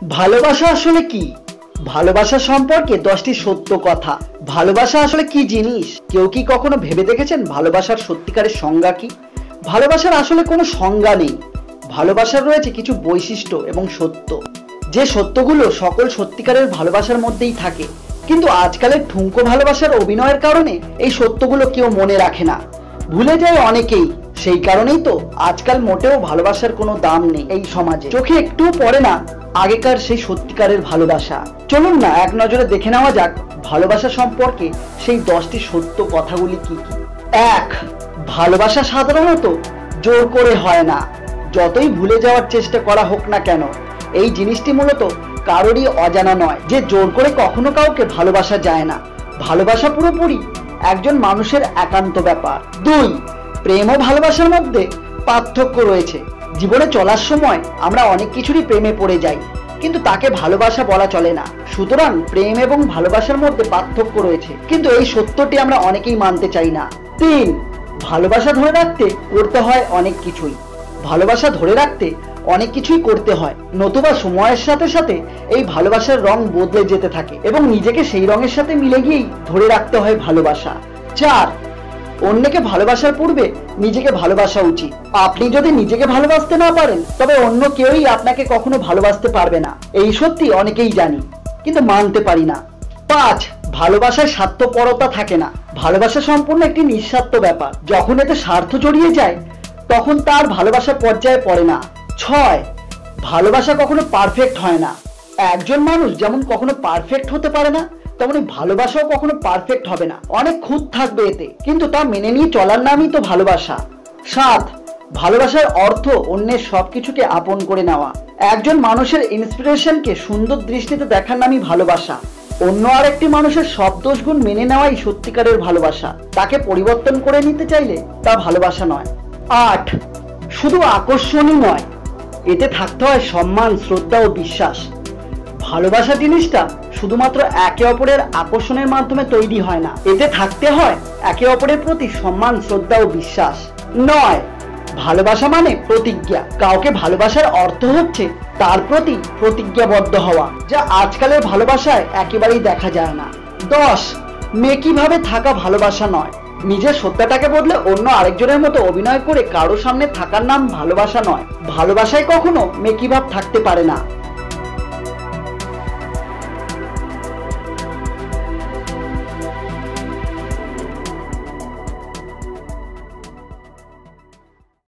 ভালোবাসা আসলে কি? ভালোবাসা সম্পর্কে 10টি সত্য কথা। ভালোবাসা আসলে কি জিনিস? কেউ কি কখনো ভেবে দেখেছেন ভালোবাসার সত্যিকারের সংজ্ঞা কি? ভালোবাসার আসলে কোনো সংজ্ঞা নেই। ভালোবাসার রয়েছে কিছু বৈশিষ্ট্য এবং সত্য, যে সত্যগুলো সকল সত্যিকারের ভালোবাসার মধ্যেই থাকে। কিন্তু আজকালের ঠুনকো ভালোবাসার অভিনয়ের কারণে এই সত্যগুলো কেউ মনে রাখে না, ভুলে যায় অনেকেই। সেই কারণেই তো আজকাল মোটেও ভালোবাসার কোনো দাম নেই এই সমাজে, চোখে একটু পড়ে না আগেকার সেই সত্যিকারের ভালোবাসা। চলুন না এক নজরে দেখে নেওয়া যাক ভালোবাসা সম্পর্কে সেই 10টি সত্য কথাগুলি কি কি। 1. ভালোবাসা সাধারণত জোর করে হয় না, যতই ভুলে যাওয়ার চেষ্টা করা হোক না কেন। এই জিনিসটি মূলত কারোরই অজানা নয় যে জোর করে কখনো কাউকে ভালোবাসা যায় না। ভালোবাসা পুরোপুরি একজন মানুষের একান্ত ব্যাপার। 2. প্রেম ও ভালোবাসার মধ্যে পার্থক্য রয়েছে। জীবনে চলার সময় আমরা অনেক কিছুরই প্রেমে পড়ে যাই, কিন্তু তাকে ভালোবাসা বলা চলে না। সুতরাং প্রেম এবং ভালোবাসার মধ্যে পার্থক্য রয়েছে, কিন্তু এই সত্যটি আমরা অনেকেই মানতে চাই না। 3. ভালোবাসা ধরে রাখতে করতে হয় অনেক কিছুই। ভালোবাসা ধরে রাখতে অনেক কিছুই করতে হয়, নতুবা সময়ের সাথে সাথে এই ভালোবাসার রং বদলে যেতে থাকে এবং নিজেকে সেই রঙের সাথে মিলে গিয়েই ধরে রাখতে হয় ভালোবাসা। 4. অন্যকে ভালোবাসার পূর্বে নিজেকে ভালোবাসা উচিত। আপনি যদি নিজেকে ভালোবাসতে না পারেন, তবে অন্য কেউই আপনাকে কখনো ভালোবাসতে পারবে না। এই সত্যি অনেকেই জানি, কিন্তু মানতে পারি না। 5. ভালোবাসায় স্বার্থপরতা থাকে না। ভালোবাসা সম্পূর্ণ একটি নিঃস্বার্থ ব্যাপার। যখন এতে স্বার্থ জড়িয়ে যায়, তখন তার ভালোবাসার পর্যায়ে পড়ে না। 6. ভালোবাসা কখনো পারফেক্ট হয় না। একজন মানুষ যেমন কখনো পারফেক্ট হতে পারে না, তেমনি ভালোবাসাও কখনো পারফেক্ট হবে না। অনেক খুঁত থাকবে এতে, কিন্তু তা মেনে নিয়ে চলার নামই তো ভালোবাসা। 7. ভালোবাসার অর্থ অন্যের সবকিছুকে আপন করে নেওয়া। একজন মানুষের ইন্সপিরেশনকে সুন্দর দৃষ্টিতে দেখার নামই ভালোবাসা। অন্য আরেকটি মানুষের সব দোষগুণ মেনে নেওয়াই সত্যিকারের ভালোবাসা। তাকে পরিবর্তন করে নিতে চাইলে তা ভালোবাসা নয়। 8. শুধু আকর্ষণই নয়, এতে থাকতে হয় সম্মান, শ্রদ্ধা ও বিশ্বাস। ভালোবাসা জিনিসটা শুধুমাত্র একে অপরের আকর্ষণের মাধ্যমে তৈরি হয় না, এতে থাকতে হয় একে অপরের প্রতি সম্মান, শ্রদ্ধা ও বিশ্বাস। 9. ভালোবাসা মানে প্রতিজ্ঞা। কাউকে ভালোবাসার অর্থ হচ্ছে তার প্রতি প্রতিজ্ঞাবদ্ধ হওয়া, যা আজকালের ভালোবাসায় একেবারেই দেখা যায় না। 10. মেকিভাবে থাকা ভালোবাসা নয়। নিজের সত্তাটাকে বদলে অন্য আরেকজনের মতো অভিনয় করে কারো সামনে থাকার নাম ভালোবাসা নয়। ভালোবাসায় কখনো মেকিভাব থাকতে পারে না।